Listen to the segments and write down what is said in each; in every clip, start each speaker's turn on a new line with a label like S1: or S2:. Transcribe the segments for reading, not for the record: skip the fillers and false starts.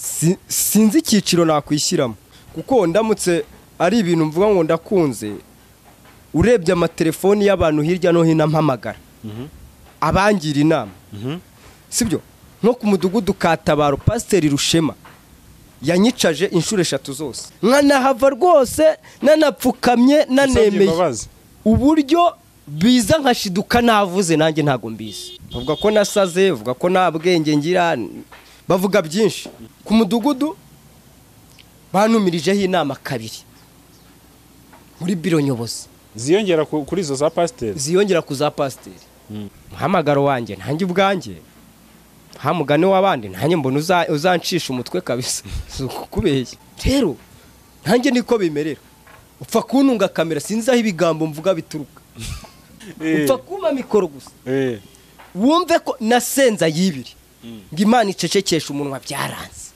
S1: sinzi icyiciro nakwishyiramo kuko ndamutse ari ibintu mvuga ngo ndakunze urebye amatelefoni y'abantu hirya no hino mpamagara abangira inama sibyo nko ku mudugudu katabaro pasiteri Rushema yanyicaje inshuro 3 zose nkanahava rwose nanapfukamye nanemeye uburyo biza nkashiduka navuze nanjye ntago mbizi bavuga ko nasaze bavuga ko nta bwenge ngira bavuga byinshi ku mudugudu banumirijeho inama 2 muri biro nyobozi
S2: ziyongera kuri izo za pasiteri
S1: ziyongera ku za pasiteri muhamagaro wanjye ntanjye ubwanjye hamugane w'abandi ntanjye mbona uzancisha umutwe kabisa kubeshya rero ntanjye niko bimerera upfa kuntunga kamera sinzi aho ibigambo mvuga bituruka upfa kuma mikoro gusa wumve ko nasenza yibiri ngo Imana icecekesha umunwa byaranze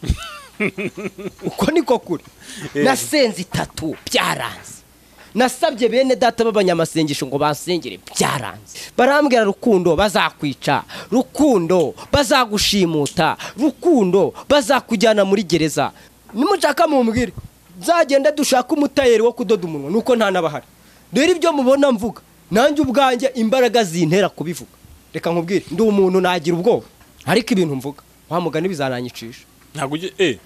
S1: uko niko kuri nasenze 3 byaranze nasabye bene data b'abanyamasengesho ngo basengere byaranze barambwira rukundo bazakwica rukundo bazagushimuta rukundo bazakujyana muri gereza nimushaka mumbwire zagenda dushaka umutayeri wo kudoda umunwa nuko nta nabahari rero ibyo mubona mvuga nanjye ubwanjye imbaraga zintera kubivuga reka nkubwire ndi umuntu nagira ubwoba ariko ibintu mvuga wamugana bizananyicisha
S2: ntago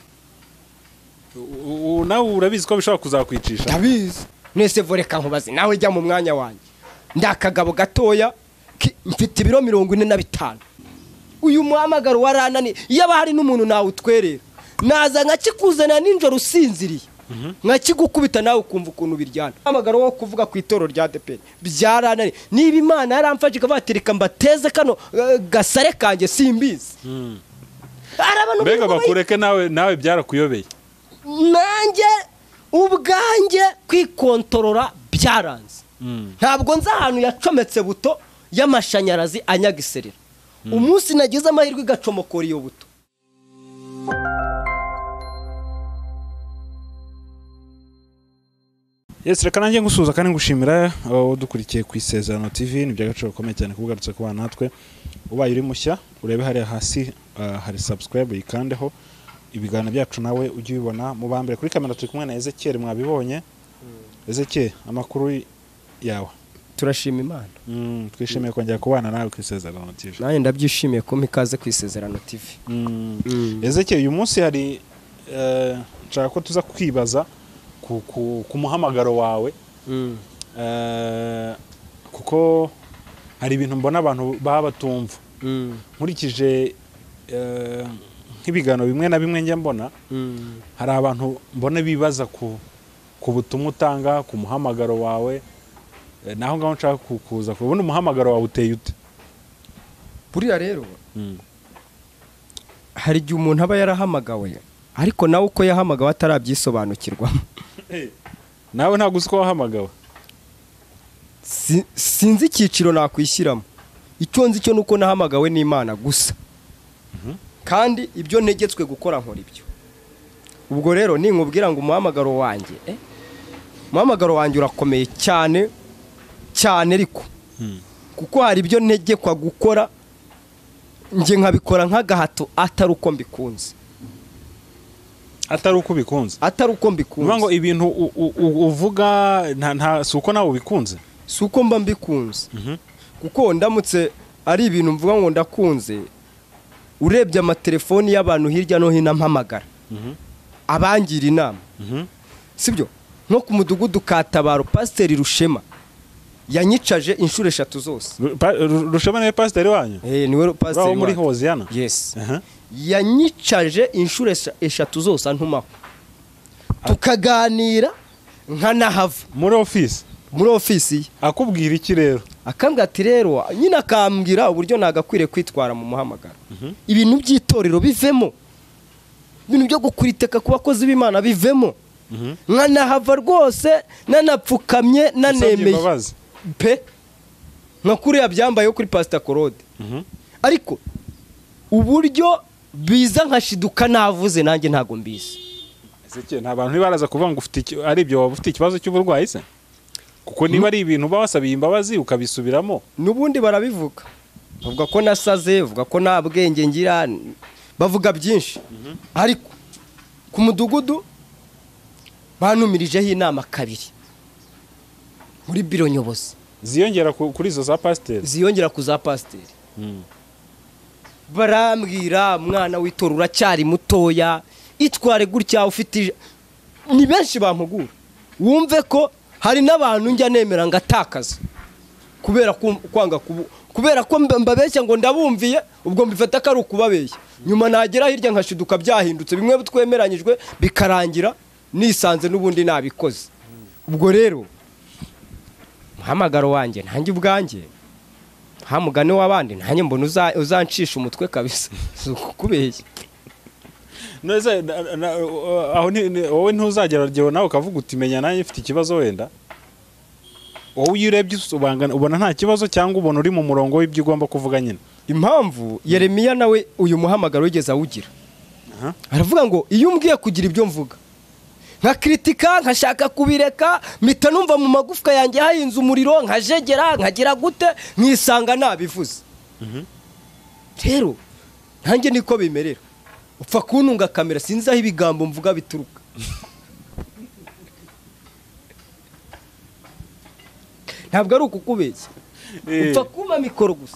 S2: nawe urabizi ko bishobora kuzakwicisha
S1: ndabizi nese voreka nkubaze nawe jya mu mwanya wanjye ndakagabo gatoya mfite ibiro 45 uyu muhamagaro waranani yaba hari n'umuntu nawe utwerera naza nkakikuzana ninjoro usinziriye nkakigukubita nawe ukumva ukuntu biryana muhamagaro wo kuvuga ku itoro rya DP byaranani niba Imana yaramfashe ikabatereka mbateze kano gasare kanje simbizi
S2: mbega bakureke nawe byarakuyobeye
S1: nanjye ubwanjye kwikontorora byaranze ntabwo nza ahantu yacometse buto y'amashanyarazi anyagiserera umunsi nagize amahirwe igacomokora iyo buto
S2: Yes, reka nanjye ngusuza kandi ngushimira abo dukurikiye ku ISEZERANO TV ni by'agaciro gakomeye cyane kubugarutse ku bana natwe ubaye uri mushya urebe hari hasi hari subscribe yikandeho ibiganiro byacu nawe ujye ubibona mu bambere kuri kamera turi kumwe na Ezechiel mwabibonye Ezechiel amakuru yawe
S1: turashima Imana
S2: twishimiye kongera kubana nawe ku ISEZERANO TV
S1: naye ndabyishimiye ko mikaze ku ISEZERANO TV
S2: Ezechiel uyu munsi hari nshaka ko tuza kwibaza ku muhamagaro wawe kuko hari ibintu mbona abantu baba batumva nkurikije nk'ibiganiro bimwe na bimwe njya mbona hari abantu mbona bibaza ku butumwa utanga ku muhamagaro wawe naho ngaho nshaka kukuza kubona umuhamagaro wawe uteye ute
S1: buriya rero hari igihe umuntu aba yarahamagawe ariko nawe uko yahamagawe atarabyisobanukirwamo
S2: nawe ntabwo uzi ko wahamagawe
S1: sinzi icyiciro nakwishyiramo icyo nzi cyo nuko nahamagawe n'Imana gusa kandi ibyo ntegetswe gukora nkora ibyo ubwo rero ninkubwira ngo umuhamagaro wanjye urakomeye cyane cyane ariko kuko hari ibyo ntegekwa gukora nje nkabikora nk'agahato atari uko mbikunze
S2: atari uko bikunze
S1: uvuga
S2: ngo ibintu uvuga nta suko nawe ubikunze
S1: suko mba mbikunze kuko ndamutse ari ibintu mvuga ngo ndakunze urebye amatelefoni y'abantu hirya no hino mpamagara abangira inama sibyo nko ku mudugudu katabaro pasiteri Rushema yanyicaje inshuro 3 zose
S2: Rushema ni pasiteri wanyu
S1: niwe pasiteri
S2: wa muri Hoziyana
S1: yes yanyicaje inshuro 3 zose antumaho tukaganira nkanahava
S2: muri ofisi akubwira iki rero
S1: akambwira ati rero nyine akambwira uburyo nagakwiriye kwitwara mu muhamagaro ibintu by'itorero bivemo ibintu byo gukuriteka ku bakozi b'Imana bivemo nkanahava rwose nanapfukamye nanemeye pe nka kuriya byambaye kuri Pastor Claude ariko uburyo biza nkashiduka navuze nanjye ntago mbizi
S2: Ezechiel nta bantu baraza kuvuga ngo ufite ari byo waba ufite ikibazo cy'uburwayi se kuko niba ari ibintu bawasabiye imbabazi ukabisubiramo
S1: nubundi barabivuga bavuga ko nasaze bavuga ko nta bwenge ngira bavuga byinshi ariko ku mudugudu banumirijeho inama kabiri muri biro nyobozi
S2: ziyongera kuri izo za pasiteri,
S1: ziyongera ku za pasiteri. Barambwira mwana w'itora uracyari mutoya, itware gutya ufite, ni benshi bampugura. Wumve ko hari n'abantu njya nemera ngatakaza kubera kwanga kubera ko mbabeshya ngo ndabumviye, ubwo mbifata ko ari ukubabeshya. Nyuma nagera hirya nkashiduka byahindutse, bimwe bitwemeranyijwe bikarangira nisanze n'ubundi nabikoze. Ubwo rero muhamagaro wanjye ntange ubwanjye, hamugane w'abandi ntange mbona uzancisha umutwe kabisa, kubeshya.
S2: Neze aho wowe ntuzagera ryo nawe ukavuga uti menya nanjye mfite ikibazo wenda. Wowe uyirebye ubona nta kibazo cyangwa ubona uri mu murongo w'ibyo ugomba kuvuga nyine.
S1: Impamvu Yeremiya nawe uyu muhamagaro wigeze awugira. Aravuga ngo iyo umbwiye kugira ibyo mvuga nka kritika nkashaka kubireka, mpita numva mu magufwa yanjye hayinze umuriro, nkajegera nkagira gute, nkisanga nabivuze. Rero nanjye niko bimerera, upfa kuntunga kamera sinzi aho ibigambo mvuga bituruka. Ntabwo ari ukukubeshya, upfa kuma mikoro gusa.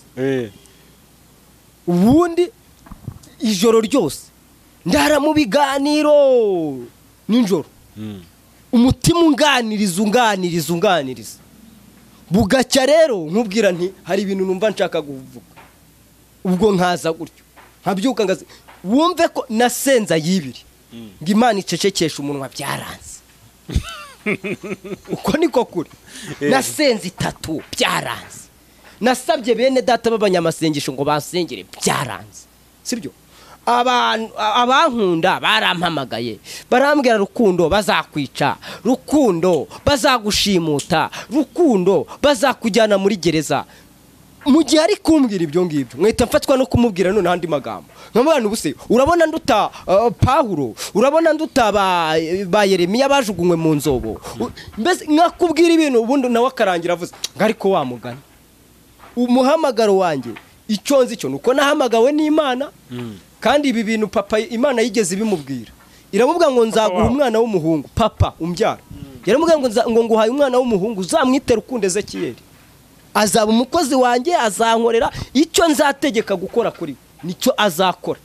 S1: Ubundi ijoro ryose ndara mu biganiro ninjoro, umutima unganiriza bugacya. Rero nkubwira nti hari ibintu numva nshaka kuvuga, ubwo nkaza gutyo nkabyuka ngaze. Wumve ko nasenza yibiri ngo Imana icecekesha umunwa byaranze. Uko niko kuri. Nasenze 3 byaranze. Nasabye bene data b'abanyamasengesho ngo basengere byaranze. Sibyo? Abankunda barampamagaye barambwira Rukundo bazakwica, Rukundo bazagushimuta, Rukundo bazakujyana muri gereza. Mu gihe ari kumbwira ibyo ngibyo mwita mfatwa no kumubwira none handi magambo nk'abantu buse. Urabona nduta Pawulo, urabona nduta ba Yeremiya bajugunywe mu nzobo, mbese nkakubwira ibintu ubundi nawe akarangira avuze ariko wamugana. Umuhamagaro wanjye icyo nzi cyo nuko nahamagawe n'Imana. Kandi ibi bintu papa Imana yigeze bimubwira, iramubwira ngo nzaguha umwana w'umuhungu, papa umbyara. Yaramubwira ngo nguhaye umwana w'umuhungu, uzamwitera Rukundo Ezechiel, azaba umukozi wanjye, azankorera icyo nzategeka gukora kuri nicyo azakora.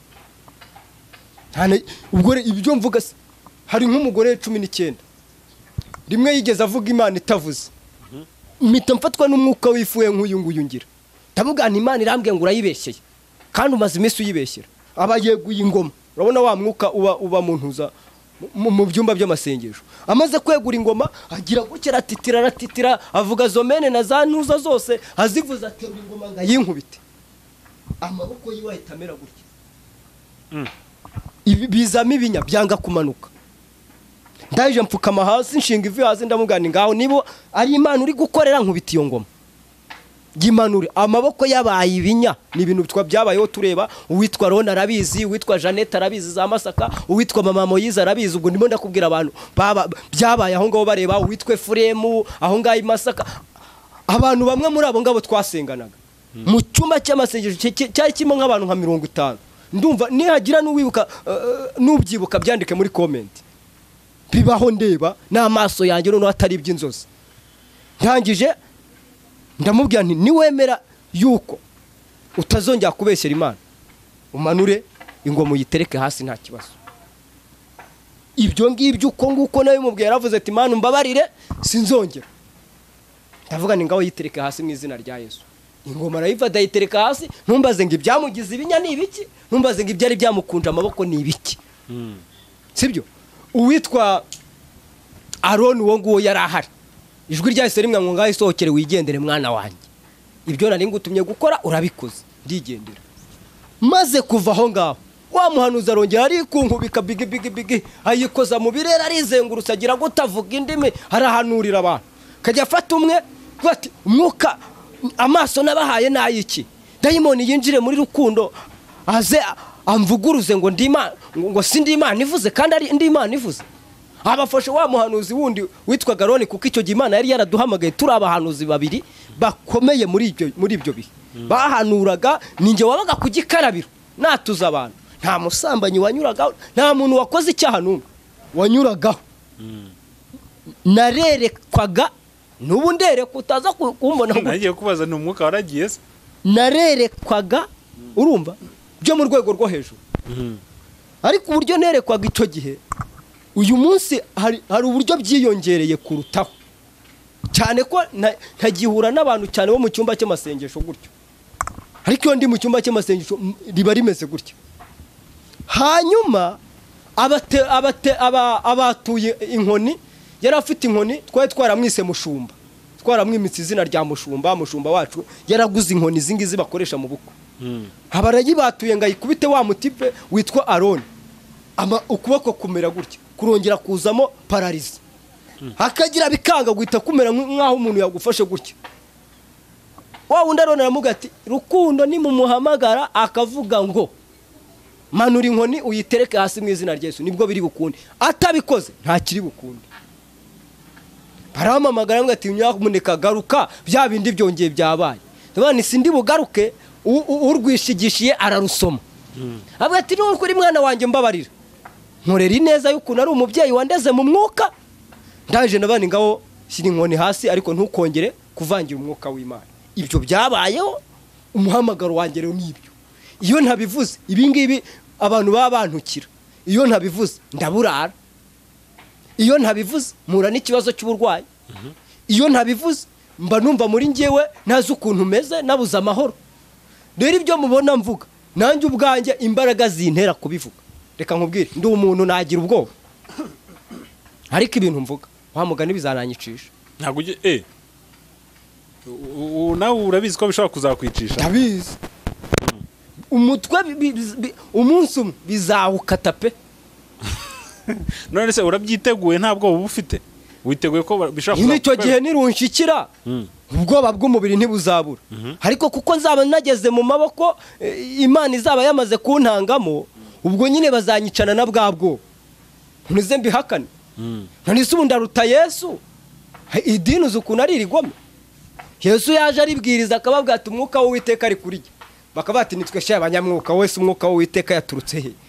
S1: Ubwo ibyo mvuga hari nk'umugore 19 rimwe yigeze avuga Imana itavuze, mpita mfatwa n'umwuka wifuye nk'uyu nguyu ngira. Ndavuga nti Imana irambwiye ngo urayibeshyeye kandi umaze iminsi uyibeshyera. Aba yeguye ingoma, urabona wa mwuka uba mu ntuza mu byumba by'amasengesho. Amaze kwegura ingoma agira gukera ratitira avuga zomene na za ntuza zose, azivuza aterura ingoma nga yinkubite, amaboko yiwe ahitamera gutya. Ibi bizamo ibinya byanga kumanuka. Ndaje mpfukama hasi nshinga ivi hasi ndamugana ngaho nibo ari Imana uri gukorera nkubita iyo ngoma. Gimanure amaboko yabaye ibinya. Ni ibintu twa byabayeho tureba. Uwitwa Rona arabizi, uwitwa Janete arabizi za Masaka, uwitwa Mama Moyiza arabizi. Ubwo ndimo ndakubwira abantu byabaye aho ngaho bareba, uwitwe Furemu aho ngaho i Masaka. Abantu bamwe muri abo ngabo twasenganaga mu cyuma cy'amasengesho cyari kimwe nk'abantu nka 50. Ndumva nihagira n'uwibuka n'ubyibuka byandike muri comment. Bibaho ndeba n'amaso yanjye none atari iby'inzozi. Ntangije ndamubwira nti niwemera yuko utazongera kubeshyera Imana, umanure ingoma uyitereke hasi nta kibazo. Ibyo ngibyo uko nguko nawe mubwiye yaravuze ati Imana mbabarire sinzongera. Ndavuga ni ngaho yitereke hasi mu izina rya Yesu. Ingoma arayifata yitereka hasi, ntumbaze ngo ibyamugize ibinya ni ibiki, ntumbaze ngo ibyari byamukunje amaboko ni ibiki. Sibyo? Uwitwa Aaron wo nguwo yarahari. Ijwi ryahise rimwe ngo ngaho isohokere wigendere mwana wanjye. Ibyo nari ngutumye gukora urabikoze, ndigendera. Maze kuva aho ngaho wa muhanuza arongera ari kunkubika bigi ayikoza mu birera arizengurutse agira gutavuga indimi, harahanurira abantu. Kajya afata umwe bati umwuka amaso nabahaye nayiki, dayimoni yinjire muri Rukundo aze amvuguruze ngo ndima ngo sindi Imana ivuze kandi ari ndi Imana ivuze. Abafashe wa muhanuzi wundi witwa Garoni, kuko icyo gihe Imana yari yaraduhamagaye turi abahanuzi babiri bakomeye muri ibyo bihe. Bahanuraga ninjye wabaga ku gikarabiro natuza abantu. nta musambanyi wanyuragaho, nta muntu wakoze icyaha n'umwe wanyuragaho. Narerekwaga, n'ubu ndereka utaza kumbona ngo
S2: nagiye kubaza ni umwuka waragiye se.
S1: Narerekwaga, urumva, byo mu rwego rwo hejuru. Ariko uburyo nerekwaga icyo gihe, uyu munsi hari uburyo byiyongereye kurutaho, cyane ko ntagihura n'abantu cyane bo mu cyumba cy'amasengesho gutyo. Ariko iyo ndi mu cyumba cy'amasengesho riba rimeze gutyo. Hanyuma abatuye inkoni, yari afite inkoni, twari twaramwise Mushumba, twaramwimitse izina rya Mushumba. Mushumba wacu yaraguze inkoni izi ngizi bakoresha mu bukwe. Abarayibatuye ngo ayikubite wa mutipe witwa Aroni, ukuboko kumera gutya, kurongera kuzamo pararize, hakagira bikanga guhita kumera nk'aho umuntu yagufashe gutya. Wa wundi Aroni aramuga ati Rukundo ni mumuhamagara akavuga ngo manura inkoni uyitereke hasi mu izina rya Yesu, nibwo biri bukunde. Atabikoze nta kiri bukunde. Baramamagara ngo ati nyamuneka garuka, bya bindi byongeye byabaye. None sindi bugaruke, urwishigishiye ararusoma. Avuga ati n'ukuri mwana wanjye mbabarira, nkorera ineza y'ukuntu ari umubyeyi wandeze mu mwuka, ndaje nabani ngaho shyira inkoni hasi, ariko ntukongere kuvangira umwuka w'Imana. Ibyo byabayeho, umuhamagaro wanjye rero nibyo. Iyo ntabivuze ibi ngibi abantu baba bantukira, iyo ntabivuze ndaburara, iyo ntabivuze mura n'ikibazo cy'uburwayi, iyo ntabivuze mba numva muri njyewe ntazi ukuntu meze, nabuze amahoro. Rero ibyo mubona mvuga, nanjye ubwanjye imbaraga zintera kubivuga. Reka nkubwire, ndi umuntu nagira ubwoba, ariko ibintu mvuga wamugani bizananyicisha.
S2: Ntabwo nawe urabizi ko bishobora kuzakwicisha.
S1: Ndabizi. Umutwe umunsi umwe bizawukata pe.
S2: None se urabyiteguye ntabwo uba ufite? Witeguye ko bishobora
S1: kuzakwicisha? Nicyo gihe nirunshikira, ubwoba bw'umubiri ntibuzabura. Ariko kuko nzaba nageze mu maboko Imana izaba yamaze kuntangamo, ubwo nyine bazanyicana na bwabwo. Ntuze mbihakane. None se ubundi aruta Yesu? Idini ukuntu ari rigome. Yesu yaje aribwiriza akababwira ati umwuka w'Uwiteka ari kuri jye. Bakabati nitwe sha abanyamwuka, wese umwuka w'Uwiteka yaturutse he?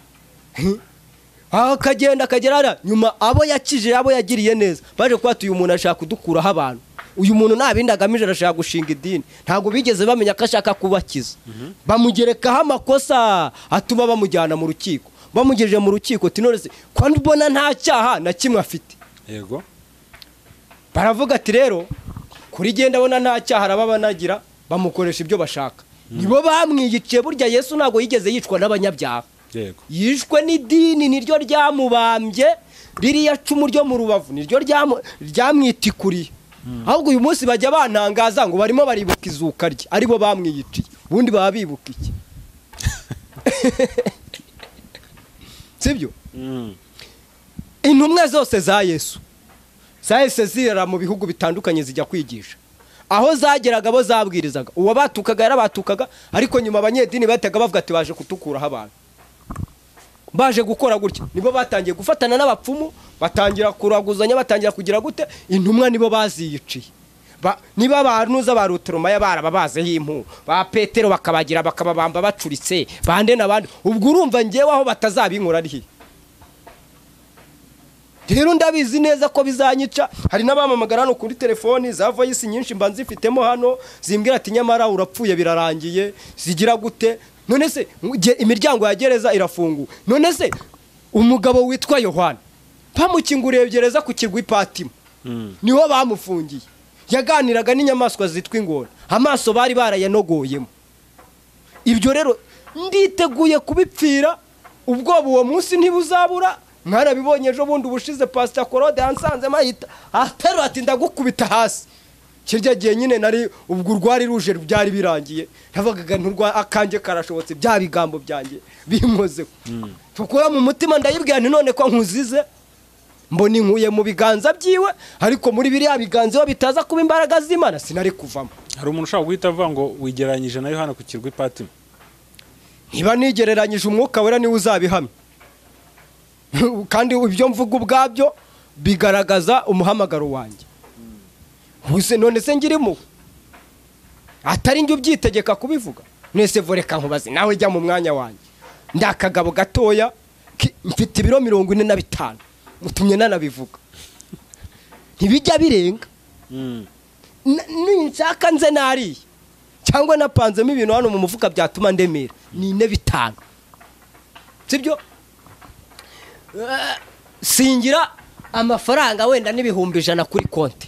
S1: Akagenda akagerara nyuma abo yakije, abo yagiriye neza, baje kwata uyu muntu ashaka kudukuraho abantu. Uyu muntu nabindi agamije arashaka gushinga idini, ntago bigeze bamenya ko ashaka kubakiza. Bamugerekaho amakosa atuma bamujyana mu rukiko. Bamugejeje mu rukiko ati none se kwandi ubona nta cyaha na kimwe afite?
S2: Yego.
S1: Baravuga ati rero kuri genda abona nta cyaha arababanagira, bamukoresha ibyo bashaka. Nibo bamwiyiciye. Burya Yesu ntago yigeze yicwa n'abanyabyaha.
S2: Yego.
S1: Yishwe n'idini, niryo ryamubambye, ririya cumu ryo mu rubavu niryo ryamwitikuriye. Ahubwo uyu munsi bajya bantangaza ngo barimo baribuka izuka rye, aribo bamwiyiciye. Ubundi baba bibuka iki? Sibyo? Intumwa zose za Yesu zahise zirara mu bihugu bitandukanye zijya kwigisha. Aho zageraga bo zabwirizaga, uwo batukaga yarabatukaga, ariko nyuma abanyedini batega bavuga ati baje kutukuraho abantu. Baje gukora gutya, nibo batangiye gufatana n'abapfumu, batangira kuraguzanya, batangira kugira gute, intumwa nibo baziyiciye. Niba abantuza ba Rutoroma barababazeho impu, ba Petero bakabagira bakababamba bacuritse, bande nabandi, ubwo urumva ngewe aho batazabinkura ari. Rero ndabizi neza ko bizanyica. Hari n'abamamagara hano kuri telefoni za voice nyinshi mba nzifitemo hano, zimbwira ati nyamara urapfuye birarangiye, zigira gute. None se imiryango ya gereza irafungu. None se umugabo witwa Yohana bamukinguriye gereza ku kirwa Ipatima, niho bamufungiye. Yaganiraga n'inyamaswa zitwa ingona, amaso bari barayanogoyemo. Ibyo rero nditeguye kubipfira, ubwoba uwo munsi ntibuzabura. Mwarabibonye ejo bundi ubushize Pastor Claude yansanze mahita atero ati ndagukubita hasi. Kirya gihe nyine nari ubwo urwari ruje byari birangiye, navaga nturwa akanje karashobotse, bya bigambo byanjye binkoze. Tukora mu mutima ndayibwira nti none ko nkuzize, mbona inkuye mu biganza byiwe, ariko muri biriya biganza bitaza kuba imbaraga z'Imana sinari kuvamo.
S2: Hari umuntu ushaka guhita avuga ngo wigereranyije na Yohana ku kirwa Ipatima?
S1: Niba nigereranyije umwuka wera niwe uzabihamya. Kandi ibyo mvuga ubwabyo bigaragaza umuhamagaro wanjye. Huse none se ngirimo atari njye ubyitegeka kubivuga. Nese voreka nkubaze nawe jya mu mwanya wanjye. ndakagabo gatoya mfite ibiro 45 mutumye nanabivuga ntibijya birenga ninshaka nze nariye cyangwa napanzemo ibintu hano mu mufuka byatuma ndemera ni 4-5 sibyo singira amafaranga wenda n'ibihumbi 100 kuri konti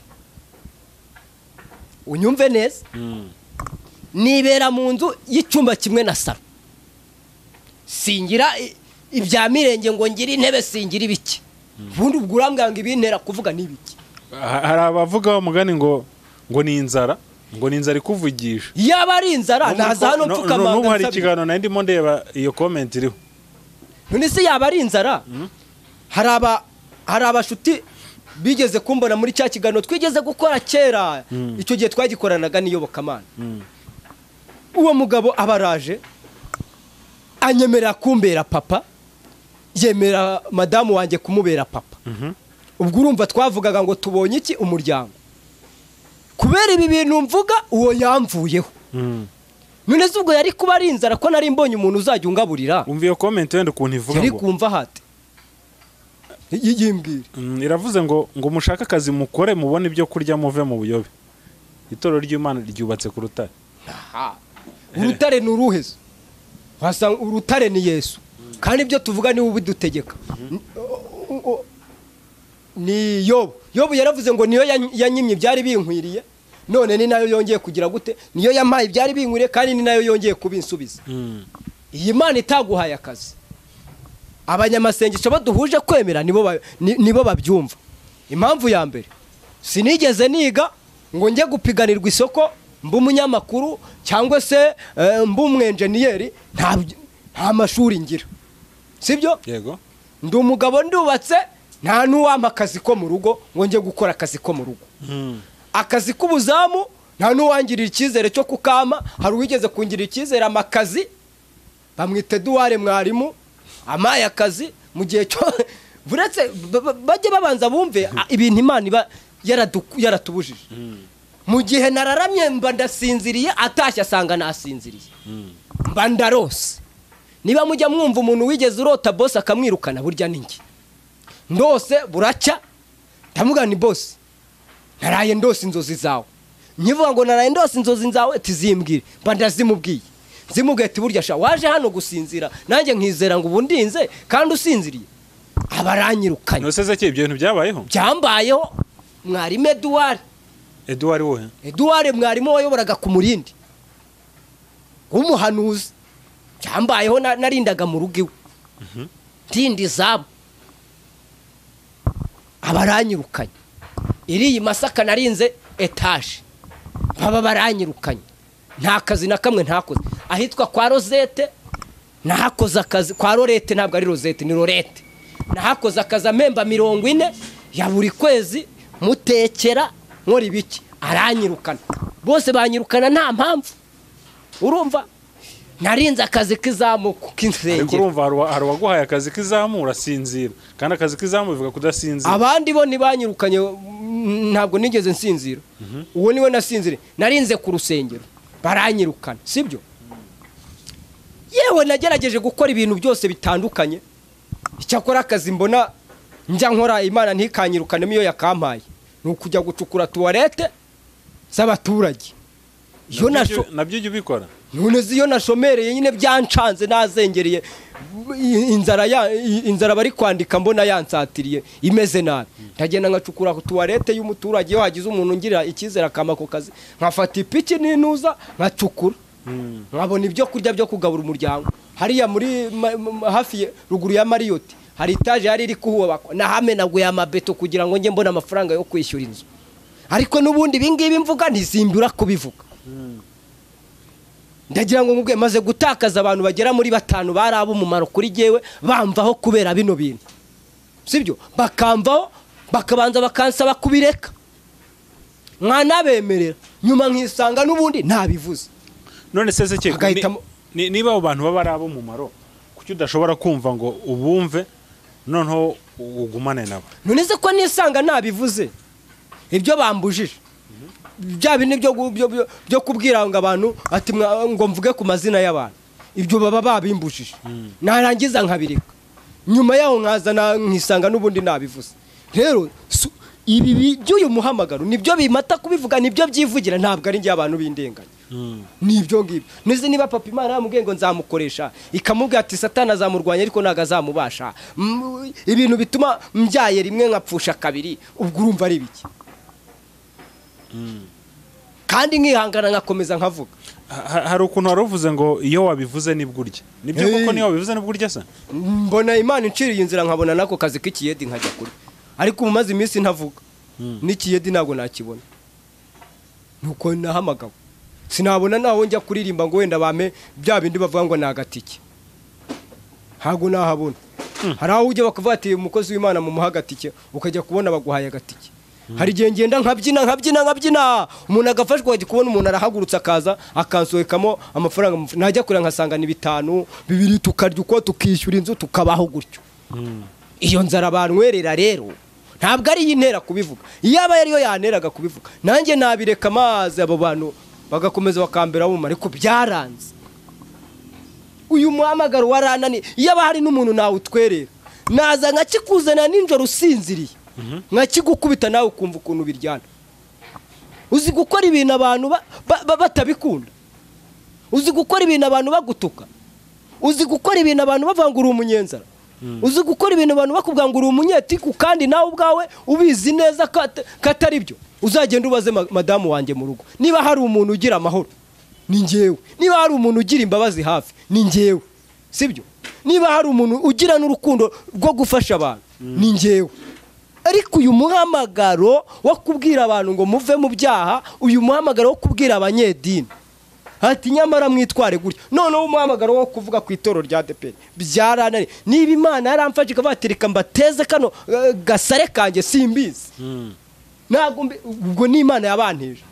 S1: unyumve neza nibera mu nzu y'icyumba kimwe na salo singira ibya mirenge ngo ngira intebe singira ibiki bundi ubwo urambwanga ibintera kuvuga n'ibiki
S2: hari abavuga umugani ngo ni inzara ikuvugisha
S1: yaba ari inzara naza hano mfukamanga
S2: n'ubu hari ikiganiro nari ndimo ndeba iyo comment iriho
S1: none se yaba ari inzara hari abashuti bigeze kumbona muri cya kiganiro twigeze gukora kera icyo gihe twagikoranaga n'iyobokamana uwo mugabo abaraje anyemerera kumbera papa yemera madamu wanjye kumubera papa ubwo urumva twavugaga ngo tubonye iki umuryango kubera ibi bintu mvuga uwo yamvuyeho none se ubwo yari kuba ari inzara ko nari mbonye umuntu uzajya ungaburira
S2: umva iyo comment wenda ukuntu ivuga ngo
S1: yari kumva hate yimbwira
S2: iravuze ngo mushaka akazi mukore mubone ibyo kurya muve mu buyobe itorero ry'Imana ryubatse ku rutare
S1: urutare ni uruhezo wasanga urutare ni Yesu kandi ibyo tuvuga ni ubidutegeka ni yobu yaravuze ngo niyo yanyimye byari binkwiriye none ni nayo yongeye kugira gute niyo yampaye byari binkwiriye kandi ni nayo yongeye kubinsubiza iyi Mana itaguhaye akazi abanyamasengesho baduhuje kwemera nibo babyumva impamvu ya mbere sinigeze niga ngo njye gupiganirwa isoko mba umunyamakuru cyangwa se mba umwenjeniyeri nta mashuri ngira sibyo
S2: yego
S1: ndi umugabo ndubatse nta n'uwampa akazi ko mu rugo ngo njye gukora akazi ko mu rugo akazi k'ubuzamu nta n'uwangirira icyizere cyo kukama hari uwigeze kungirira icyizere amakazi bamwite duware mwarimu amaye akazi mu gihe cyo buretse bajye babanza bumve ibintu Imana iba yaratubujije mu gihe nararamye mba ndasinziriye atashye asanga nasinziriye mba ndarose niba mujya mwumva umuntu wigeze urota boss akamwirukana burya ninjye ndose buracya ndamuga ni boss naraye ndose inzozi zawe nyivuga ngo naraye ndose inzozi zawe tizimbwire mba ndazimubwiye zimubwiye ati burya sha waje hano gusinzira nanjye nkizera ngo ubundinze kandi usinziriye abaranyirukanye
S2: no seze ibyo bintu byabayeho
S1: byambayeho mwarimu
S2: Edouard wohe
S1: Edouard mwarimu wayoboraga ku murindi w'umuhanuzi cyambayeho narindaga mu rugo iwe ndindi zabo abaranyirukanye iri Masaka narinze etage baba baranyirukanye nta kazi na kamwe ntakoze ahitwa kwa Rosette nahakoze akazi kwa Lorette ntabwo ari Rosette ni Lorette nahakoze akazi amemba 40 ya buri kwezi mutekera nkora ibiki aranyirukana bose banyirukana nta mpamvu urumva narinze akazi kizamu k'insengero
S2: urumva hari waguhaye akazi kizamu urasinzira kandi akazi kizamu bivuga kudasinzira
S1: abandi bo nibanyirukanye ntabwo nigeze nsinzira uwo niwe nasinzire narinze ku rusengero baranyirukana sibyo yewe nagerageje gukora ibintu byose bitandukanye icyakora akazi mbona njya nkora Imana ntikanyirukane miyo yakampaye nukujya gucukura toilette z'abaturage iyo
S2: nabyo ujye ubikora
S1: none ziyo nashomereye nyine byancanze nazengereye inzara bari kwandika mbona yansatiriye imeze nabi ndagenda ngacukura toilette y'umuturage yo hagize umuntu ngira ikizera kamako kazi nkafata ipiki ninuza nkacukura nkabona ibyo kurya byo kugabura umuryango hariya muri hafi ruguru ya Mariyoti hari itaje yari iri kuhubakwa nahamenaguye amabeto kugira ngo nge mbone amafaranga yo kwishyura inzu ariko nubundi bingibi mvuga ntizimbura kubivuga ndagira ngo ngubwe maze gutakaza abantu bagera muri 5 bari abumumaro kuri jewe bamvaho kubera bino bintu sibyo bakamvaho bakabanza bakansaba kubireka mwana bemerera nyuma nkisanga nubundi ntabivuze
S2: none seze niba abantu baba ari abumumaro kuki udashobora kumva ngo ubumve noneho ugumane nabo
S1: none se ko nisanga nabivuze ibyo bambujije bya bintu byo kubwira ngo abantu ati ngo mvuge ku mazina y'abantu ibyo baba babimbujije narangiza nkabireka nyuma yaho nkazana nkisanga n'ubundi nabivuze rero ibi by'uyu muhamagaro nibyo bimata kubivuga nibyo byivugira ntabwo ari ngiye abantu bindenganya nibyo ngibyo neze niba papa Imana yamubwiye ngo nzamukoresha ikamubwira ati satani azamurwanya ariko ntago azamubasha ibintu bituma mbyaye rimwe nkapfusha kabiri ubwo urumva ari biki kandi nkihangana nkakomeza nkavuga
S2: hari ukuntu waruvuze ngo iyo wabivuze nibwo urya nibyo koko niyo wabivuze nibwo urya se
S1: mbona Imana inciriye inzira nkabona nako kazi k'ikiyedi nkajya kuri ariko umaze iminsi ntavuga n'ikiyedi ntabwo nakibona nuko nahamagawe sinabona naho njya kuririmba ngo wenda bame bya bindi bavuga ngo nagatike ntabwo nahabona hari aho ujya bakavuga ati umukozi w'Imana mu muhagatike ukajya kubona baguhaye agatike hari igihe ngenda nkabyina umuntu agafashwa wajya kubona umuntu arahagurutse akaza akansohekamo amafaranga najya kurira nkasanga ni 5 2 tukarya uko tukishyura inzu tukabaho gutyo iyo nzara bantwerera rero ntabwo ari yintera kubivuga iyaba yariyo yanteraga kubivuga nanjye nabireka amazi abo bantu bagakomeza bakambera buma ariko byaranze uyu muhamagaro waranani iyaba hari n'umuntu nawe utwerera naza nkakikuzana ninjoro usinziriye nkakigukubita nawe ukumva ukuntu biryana uzi gukora ibintu abantu batabikunda uzi gukora ibintu abantu bagutuka uzi gukora ibintu abantu bavangura umunyenzara uzi gukora ibintu abantu bakubwira ngo uri umunyetiku kandi nawe ubwawe ubizi neza katari byo uzagenda ubaze madamu wanjye mu rugo niba hari umuntu ugira amahoro ni njyewe niba hari umuntu ugira imbabazi hafi ni njyewe sibyo niba hari umuntu ugira n'urukundo rwo gufasha abantu ni njyewe ariko uyu muhamagaro wo kubwira abantu ngo muve mu byaha uyu muhamagaro wo kubwira abanyedini ati nyamara mwitware gutya noneho umuhamagaro wo kuvuga ku itoro rya DPR byaranari niba Imana yaramfashe ikabatereka mbateze kano gasare kanjye simbizi ntabwo ubwo ni Imana yabanteje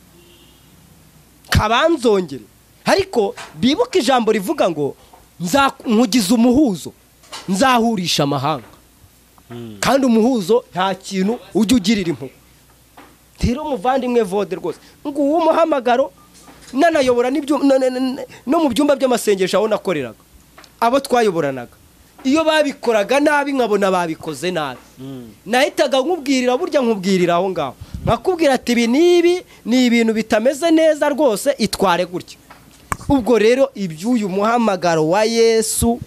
S1: kabanzongere ariko bibuka ijambo rivuga ngo nkugize umuhuzo nzahurisha amahanga kandi umuhuzo nta kintu ujye ugirira impuhwe rero muvandimwe vode rwose ngo uwo muhamagaro nanayobora no mu byumba by'amasengesho aho nakoreraga abo twayoboranaga iyo babikoraga nabi nkabona babikoze nabi nahitaga nkubwirira burya nkubwirira aho ngaho nkakubwira ati ibi ni ibintu bitameze neza rwose itware gutya ubwo rero iby'uyu muhamagaro wa Yesu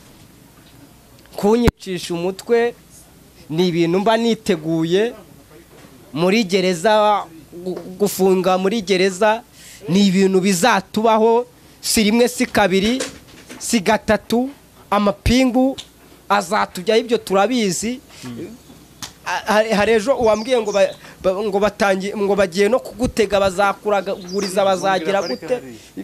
S1: kunyicisha umutwe ni ibintu mba niteguye muri gereza gufunga muri gereza ni ibintu bizatubaho si rimwe si kabiri si gatatu amapingu azatujyaho ibyo turabizi hari ejo uwambwiye ngo batangiye ngo bagiye no kugutega bazakuraguriza bazagira gute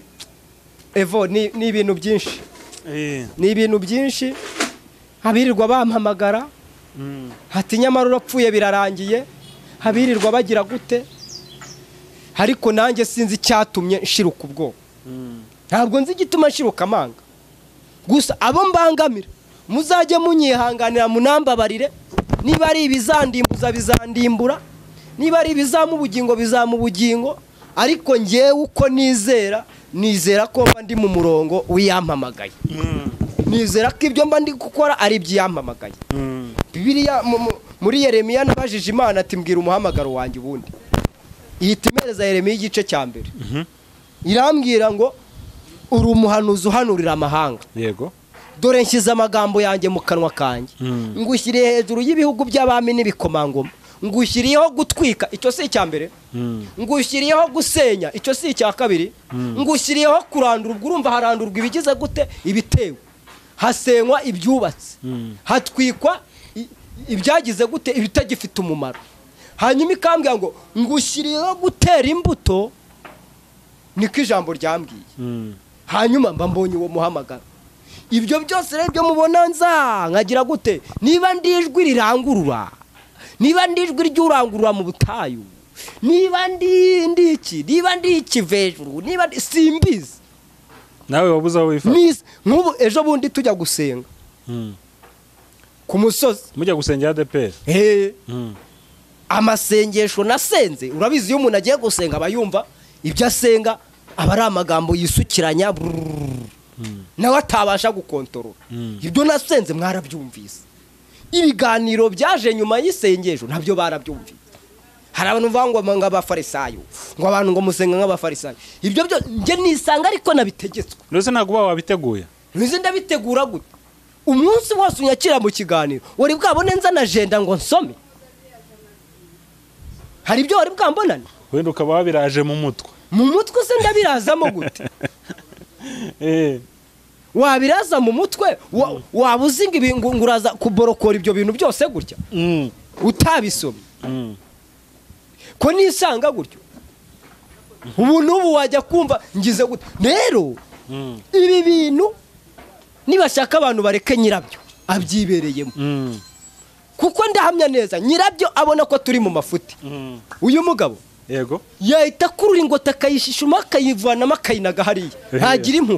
S1: evo ni ibintu byinshi ni ibintu byinshi habirirwa bampamagara hati nyamara urapfuye birarangiye habirirwa bagira gute ariko nanjye sinzi cyatumye nshiruka ubwo ntabwo nzi igituma nshiruka amanga gusa abo mbangamira muzajye munyihanganira munambabarire niba ari ibizandimbuza bizandimbura niba ari ibizamu ubugingo bizamu ubugingo ariko ngewe uko nizera ko mba ndi mu murongo w'iyampamagaye nizera ko ibyo mba ndi gukora ari iby'iyampamagaye Bibiliya muri Yeremiya nabajije Imana ati mbwira umuhamagaro wanjye ubundi ihita imereza Yeremiya igice cya mbere irambwira ngo uri umuhanuzi uhanurira amahanga yego dore nshyize amagambo yanjye mu kanwa kanjye ngushyiriye hejuru y'ibihugu by'abami n'ibikomangoma ngushyiriyeho gutwika icyo si icya mbere ngushyiriyeho gusenya icyo si icya kabiri ngushyiriyeho kurandura ubwo urumva harandurwa ibigize gute ibitewe hasenywa ibyubatse hatwikwa ibyagize gute ibitagifite umumaro hanyuma ikambwira ngo ngushyiriyeho gutera imbuto niko ijambo ryambwiye hanyuma mba mbonye uwo muhamagaro ibyo byose rero byo mubona nkagira gute niba ndijwi rirangurura niba ndijwi ry'urangurura mu butayu niba niba ikivejuru niba simbizi
S2: nawe wabuze aho wifata
S1: nk'ubu ejo bundi tujya gusenga ku musozi
S2: mujya gusengera DPR
S1: amasengesho nasenze urabizi iyo umuntu agiye gusenga aba yumva ibyo asenga aba ari amagambo yisukiranya nawe atabasha gukontorora ibyo nasenze mwarabyumvise. Ibiganiro byaje nyuma y'isengesho nabyo barabyumvise. Hari abantu bavuga ngo abafarisayo, ngo abantu ngo musenga nk'abafarisayo. Ibyo byo nge nisanga ariko nabitegetswe.
S2: Nose ntago wabiteguye.
S1: Nzi ndabitegura gute? Umunsi wose unyakira mu kiganiro wari bwabone nza na agenda ngo nsome. Hari ibyo wari bwambonane?
S2: Wenda ukaba wabiraje mu mutwe.
S1: Mu mutwe se ndabirazamo gute? Wabiraza mu mutwe wabuzinga ibintu nguraza kuborokora ibyo bintu byose gutya. Utabisomye. Ko nisanga gutyo. Ubu n'ubu wajya kumva ngize gute. Rero ibi bintu nibashaka abantu bareke nyirabyo abyibereyemo. Kuko ndahamya neza nyirabyo abona ko turi mu mafuti. Uyu mugabo
S2: yego
S1: yahita kurura ingota akayishishuma akayivanamo akayinaga hariya ntagira impu.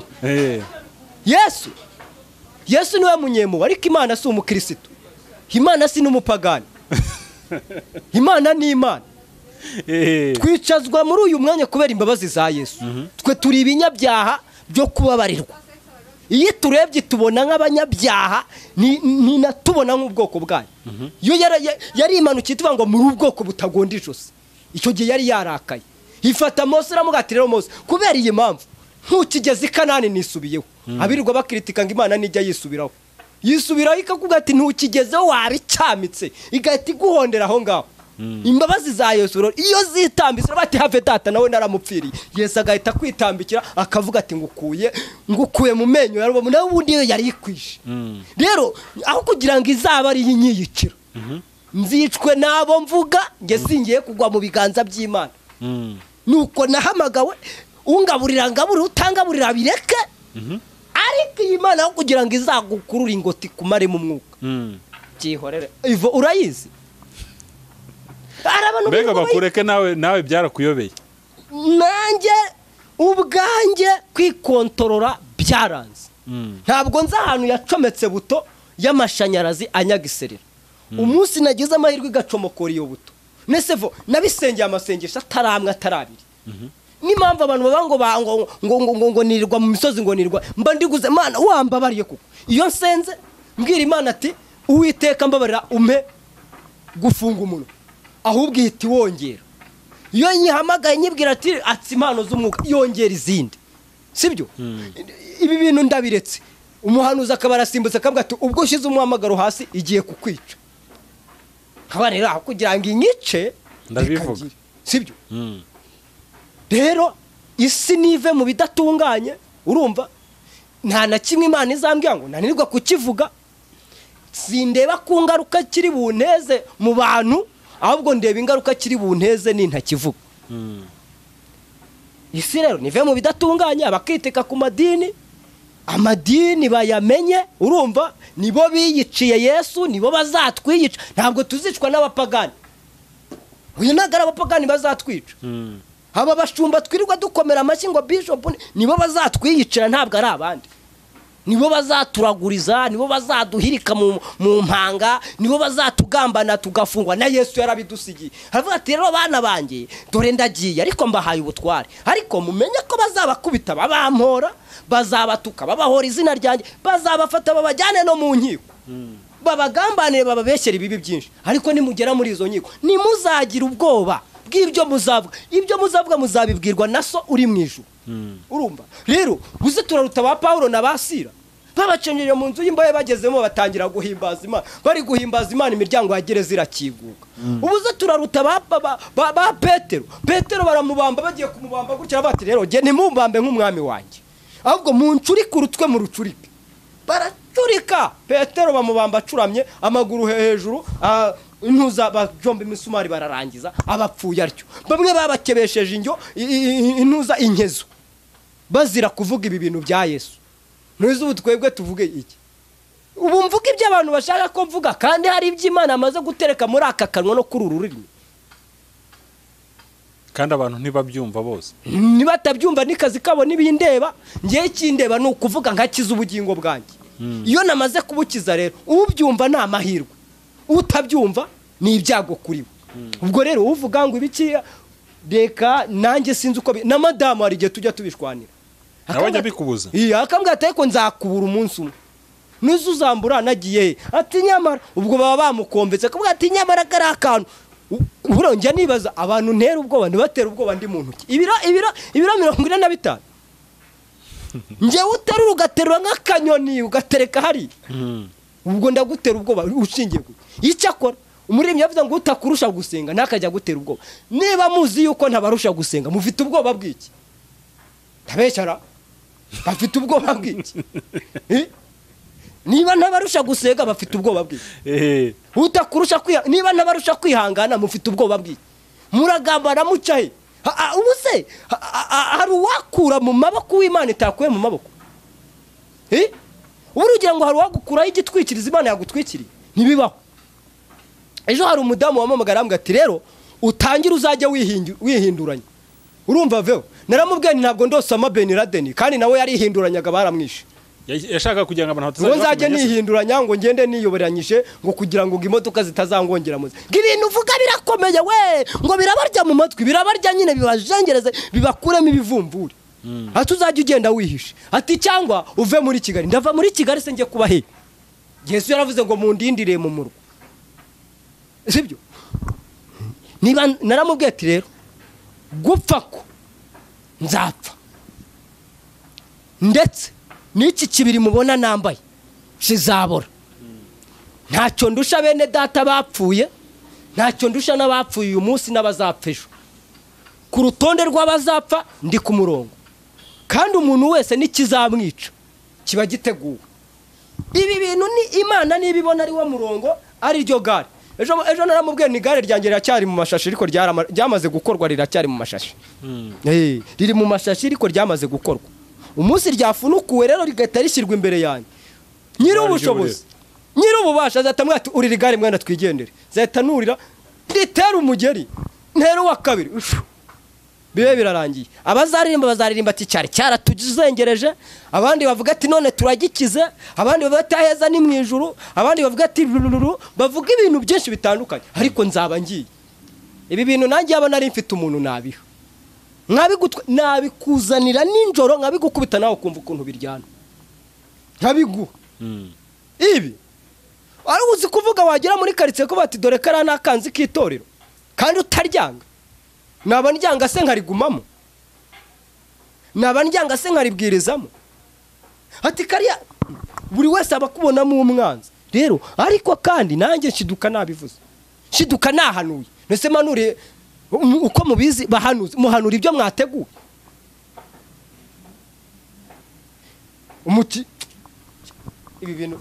S1: Yesu niwe munyemu ariko Imana si umukristo. Imana si n'umupagani. Imana ni Imana. Twicazwa muri uyu mwanya kubera imbabazi za Yesu. Twe turi ibinyabyaha byo kubabarirwa. Iyo turebye tubona nk'abanyabyaha ni natubona nk'ubwoko bwayo. Iyo yari imanukiye tuvuga ngo muri ubwoko butagonda ijosi. Icyo gihe yari yarakaye. Ifata Mose ramugatirira Mose kubera iyi mpamvu ntukigeze i Kanani nisubiyeho. Abirirwa bakritika ngo Imana nijya yisubiraho. Yisubiraho ikakuga ati ntukigezeho wabicyamitse igahita iguhondera aho ngaho. Imbabazi za Yesu iyo zitambise bati have data nawe naramupfiriye. Yesu agahita kwitambikira akavuga ati ngukuye mu menyo yaro nawe ubundi yari ikwishe. Rero aho kugira ngo izaba ari inyiyicira. Nzicwe nabo mvuga nge singiye kugwa mu biganza by'Imana. Nuko nahamagawe ungaburira ngaburi utangaburira bireke. Ariko Imana aho kugira ngo izagukurura ingoti kumare mu mwuka. Cyihorere ivo urayizi.
S2: Mbega bakureke nawe byarakuyobeye.
S1: Nanjye ubwanjye kwikontorora byaranze. Ntabwo nza ahantu yacometse buto y'amashanyarazi anyagiserera. Umunsi nagize amahirwe igacomokora iyo buto. Nesevo nabisengeye amasengesho ataramwe atarabiri. N'impamvu abantu baba ngo nirirwa mu misozi ngo nirirwa mba ndiguze Mana wambabariye kuko iyo nsenze mbwira Imana ati Uwiteka mbabarira umpe gufunga umuntu ahubwo ihita wongera. Iyo nyihamagaye nyibwira ati impano z'umwuka yongera izindi. Sibyo? Ibi bintu ndabiretse. Umuhanuzi akabarasimbutse akavuga ati ubwo ushize umuhamagaro hasi igiye kukwica. Kabarira kugira ngo inyice ndabivuga. Sibyo? Rero isi nive mu bidatunganye urumva nta na kimwe Imana izambwira ngo nanirwa kukivuga. Sindeba ku ngaruka kiri bunteze mu bantu ahubwo ndeba ingaruka kiri bunteze nintakivuga. Isi rero nive mu bidatunganye abakiteka ku madini. Amadini bayamenye urumva nibo biyiciye Yesu nibo bazatwiyica. Ntabwo tuzicwa n'abapagani. Uyu nagara abapagani bazatwica. Aba bashumba twirirwa dukomera amashyi ngo bishop nibo bazatwiyicira ntabwo ari abandi. Nibo bazaturaguriza nibo bazaduhirika mu mpanga nibo bazatugambana tugafungwa na Yesu yarabidusigiye. Aravuga ati rero bana banjye dore ndagiye ariko mbahaye ubutware ariko mumenye ko bazabakubita babampora bazabatuka babahora izina ryanjye bazabafata babajyane no mu nkiko. Babagambanire bababeshyera ibibi byinshi ariko nimugera muri izo nkiko nimuzagira ubwoba bw'ibyo muzavuga. Ibyo muzavuga muzabibwirwa na so uri mu ijuru. Urumva rero buze turaruta ba Paulo na basira babacenyeje mu nzu y'imbohe bagezemo batangira guhimbaza Imana. Bari guhimbaza Imana imiryango ya gereza irakiguka. Ubuze turaruta ba Petero baramubamba bagiye kumubamba gutya bati rero je ntimumbambe nk'umwami wanjye ahubwo muncurike urutwe mu rucurike. Baracurika Petero bamubamba acuramye amaguru hejuru intuza bajomba imisumari bararangiza abapfuye aryo. Bamwe babakebesheje injyo intuza inkezo bazira kuvuga ibi bintu bya Yesu. Ntuzi ubu twebwe tuvuge iki? Ubu mvuga ibyo abantu bashaka ko mvuga kandi hari ibyo Imana amaze gutereka muri aka kanwa no kuri uru rurimi.
S2: Kandi abantu ntibabyumva bose.
S1: Nibatabyumva nikazi kabo nibindeba ngiye ikindeba no kuvuga nkakiza ubugingo bwanjye. Iyo namaze kubukiza rero ubyumva nta mahirwe. Utabyumva ni ibyago kuri we. Ubwo rero uvuga ngo ibiki reka nanjye sinzi uko na madamu ari gihe tujya tubishwanira.
S2: abajya bikubuza
S1: akambwira ati ko nzakubura umunsi umwe nizo uzambura nagiye ati nyamara ubwo baba bamukombetse akambwira ati nyamara kari akantu uburo njya nibaza abantu ntera ubwoba ntibatera ubwoba ndi mu ntoki ibiro 45 njyewe uterura ugaterura nk'akanyoni ugatereka hari ubwo ndagutera ubwoba ushingiye icyo akora umuririmbyi yavuze ngo utakurusha gusenga ntakajya gutera ubwoba niba muzi yuko ntabarusha gusenga mufite ubwoba bw'iki ntabeshyara bafite ubwoba bw'iki niba ntabarusha gusenga bafite ubwoba bw'iki utakurusha niba ntabarusha kwihangana mufite ubwoba bw'iki muragambana mucahe ubu se hari uwakura mu maboko w'Imana itakuye mu maboko urugira ngo hari uwagukuraho igitwikiriza Imana yagutwikiriye ntibibaho ejo hari umudamu wamamagara ambwira ati rero utangira uzajya wihinduranya urumva veo naramubwiye ntabwo ndosama Ben Laden kandi nawe yarihinduranyaga baramwishe
S2: yashaka kugira ngo abantu
S1: ngo nzajye nihinduranya ngo ngende niyoberanyije ngo kugira ngo imodoka zitazangongera muze ibintu uvuga birakomeye we ngo birabarya mu matwi birabarya nyine bibajengereze bibakuremo ibivumvuri ati uzajya ugenda wihishe ati cyangwa uve muri Kigali ndava muri Kigali se ngiye kuba he Yesu yaravuze ngo mundindire mu murwa sibyo niba naramubwiye ati rero gupfa ko nzapfa ndetse n'iki kibiri mubona nambaye kizabora ntacyo ndusha bene data bapfuye ntacyo ndusha n'abapfuye uyu munsi n'abazapfa ejo ku rutonde rw'abazapfa ndi ku murongo kandi umuntu wese n'ikizamwica kiba giteguwe ibi bintu ni Imana nibibona ari wo murongo ari ryo gare ejo naramubwiye ni gare ryanjye riracyari mu mashashi ariko ryamaze gukorwa riracyari mu mashashi riri mu mashashi ariko ryamaze gukorwa umunsi ryafunukuwe rero rigahita rishyirwa imbere yanjye nyiri ubushobozi nyiri ububasha azatamwe ati uri rigare mwana twigendere zahita nurira ritera umugeri ntero wa kabiri bibe birarangiye abazaririmba ati cyari cyaratuzengereje abandi bavuga ati none turagikize abandi bavuga ati aheza ni mu ijuru abandi bavuga ati bavuga ibintu byinshi bitandukanye ariko nzaba ngiye ibi bintu nanjye aba nari mfite umuntu nabiha nabikuzanira ninjoro nkabigukubita nawe ukumva ukuntu biryana nkabiguha ibi ari uzi kuvuga wagera muri karitsiye ko bati dore kara nakanzi k'itorero kandi utaryanga naba ndyanga se nkarigumamo naba ndyanga se nkaribwirizamo ati kariya buri wese abakubonamo umwanzi rero ariko kandi nanjye nshiduka nabivuze nshiduka nahanuye nese manure uko mubizi bahanuze muhanura ibyo mwateguye umuti ibi bintu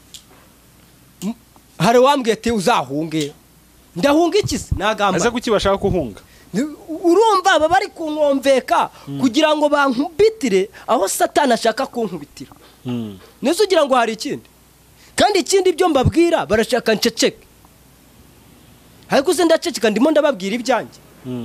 S1: hari wambwiye ati uzahunge ndahunga iki se nagamba
S2: aza kuki bashaka kuhunga
S1: urumva aba bari kunkomveka kugira ngo bankubitire aho Satani ashaka kunkubitira nese ugira ngo hari ikindi kandi ikindi byo mbabwira barashaka nceceke ariko se ndaceceka ndimo ndababwira ibyanjye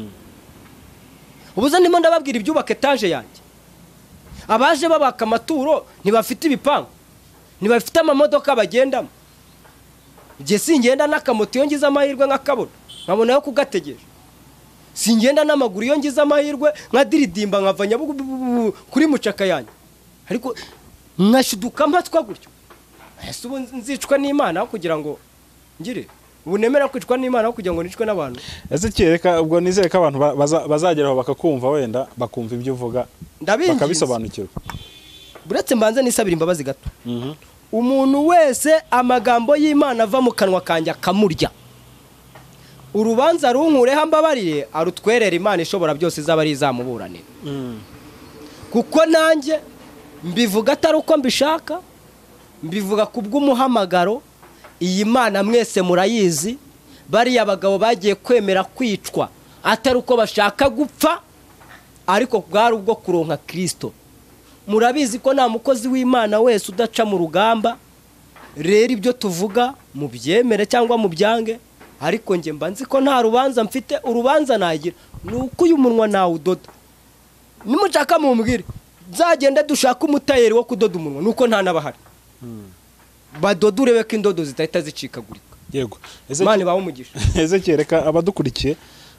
S1: ubuze ndimo ndababwira ibyubaka etaje yanjye abaje babaka amaturo ntibafite ibipangu ntibafite amamodoka bagendamo igihe singenda n'akamoto iyo ngize amahirwe nkakabona nkabona yo kugategereje singenda n'amaguru iyo ngize amahirwe nkadiridimba nkavanya kuri mucaka yanjye ariko nkashiduka mpatswa gutyo ese ubu nzicwa n'Imana kugira ngo ngire ubu nemera kwicwa n'Imana kugira ngo nicwe n'abantu
S2: Ezechiel reka ubwo nizeye ko abantu bazageraho bakakumva wenda bakumva ibyo uvuga bakabisobanukirwa buretse mbanze nisabira imbabazi gato umuntu wese amagambo y'Imana ava mu kanwa kanjye akamurya urubanza runkureho mbabarire arutwerera Imana ishobora byose izaba ari izamuburanira kuko nanjye mbivuga atari uko mbishaka mbivuga kubw'umuhamagaro iyi Mana mwese murayizi bariya abagabo bagiye kwemera kwicwa atari uko bashaka gupfa ariko bwari ubwo kuronka Kristo murabizi ko nta mukozi w'Imana wese udaca mu rugamba rero ibyo tuvuga mu byemere cyangwa mu byange ariko nge mba nzi ko nta rubanza mfite urubanza nagira nuko uyu munwa nawe udoda nimushaka mumbwire nzagenda dushaka umutayeri wo kudoda umunwa nuko nta nabahari badodure beka indodo zitahita zicikagurika yego
S1: Imana bawo umugisha
S2: Ezechiel reka abadukurikiye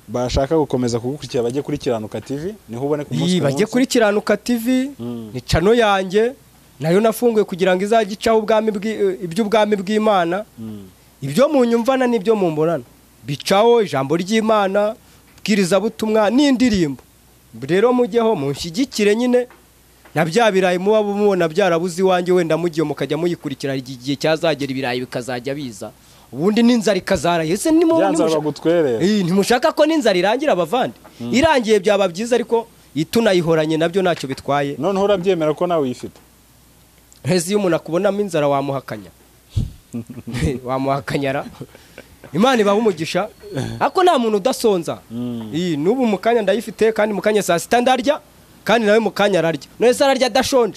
S2: bashaka gukomeza kugukurikira bajye kuri Kiranuka TV niho ubone ku munsi
S1: bajye kuri Kiranuka TV ni channel yanjye nayo nafunguye kugira ngo izajye icaho iby'ubwami bw'Imana ibyo munyumvana n'ibyo mumbonana bicaho ijambo ry'Imana bwiriza butumwa n'indirimbo rero mujyeho munshyigikire nyine na bya birayi muba mubona byarabuze iwanjye wenda mugiye mukajya muyikurikira igihe cyazagera ibirayi bikazajya biza ubundi n'inzara ikazara yese ntimushaka ko n'inzara irangira abavandi irangiye byaba byiza ariko itunayihoranye nabyo ntacyo bitwaye
S2: noneho urabyemera ko nawe uyifite
S1: hezi iyo umuntu akubonamo inzara wamuhakanya wamuhakanyara Imana ibaha umugisha ariko nta muntu udasonza n'ubu mukanya ndayifite kandi mukanya saa sita ndarya kandi nawe mukanya ararya none se ararya adashonje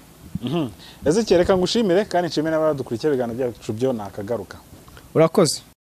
S2: Ezechiel reka ngushimire kandi nshimire n'abadukurikiye ibiganiro byacu byo nakagaruka
S1: urakoze